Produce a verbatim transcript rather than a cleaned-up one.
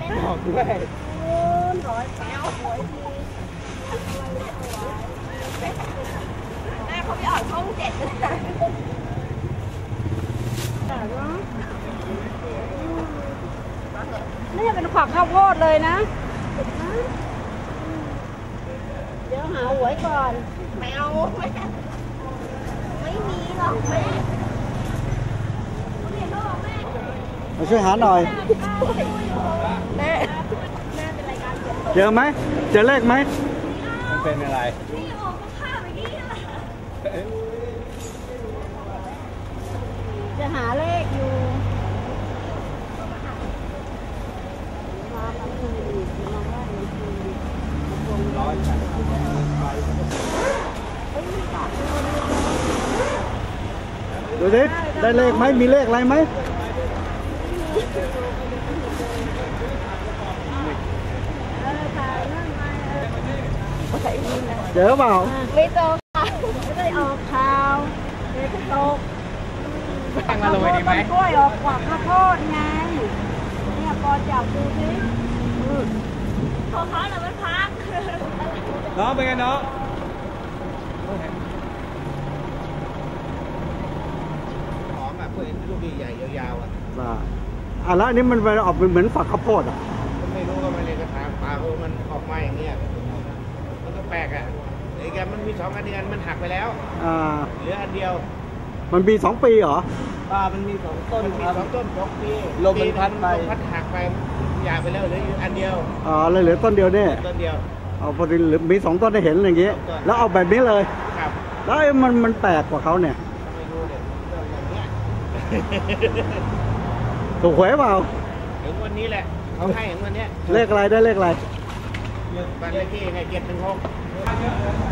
บอกด้วยร้อยแก้วหวยทีแม่เขาไปออกช่องเจ็ดเลยนี่เป็นขวักข้าวโพดเลยนะเดี๋ยวหาหวยก่อนไม่เอาไม่มีหรอกแม่มาช่วยหาหน่อยแม่แม่เป็นรายการเจอไหมเจอเลขไหมมันเป็นอะไรนี่ออกข้าวเมื่อกี้จะหาเลขอยู่ดูดิได้เลขไหมมีเลขอะไรไหมเจอเปล่าไม่เจอค่ะไม่ได้ออกข่าวไม่ได้ตกตั้งมาเลยดีไหมกล้วยออกกว่าข้าวโพดไงเนี่ยปอจับดูสิพอพักหรือมันพักน้องเป็นไงน้องหอมแบบเพื่อนลูกใหญ่ๆยาวๆอ่ะอ่ะแล้วอันนี้มันไปออกเหมือนฝักข้าวโพดอ่ะไม่รู้ก็มันเลยกระถางปลาเขามันออกมาอย่างเงี้ยมันก็แปลกอ่ะไอ้แกมันมีสองอันเดียวมันหักไปแล้วอ่าเหลืออันเดียวมันมีสองปีเหรอปลามันมีสองต้นมีสองต้นสองปีลมมันพัดไปลมพัดหักไปหยาไปแล้วเหลืออันเดียวอ๋อเลยเหลือต้นเดียวเนี่ยต้นเดียวเอาพอดีมีสองต้นได้เห็นอย่างเงี้ยแล้วเอาแบบนี้เลยครับแล้วมันมันแปลกกว่าเขาเนี่ยไม่รู้เลยอย่างเงี้ยถูกหวยเปล่าถึงวันนี้แหละเขาให้ถึงวันนี้เลขอะไรได้เลขอะไรบ้านเลขที่ไงเจ็ดหนึ่งหก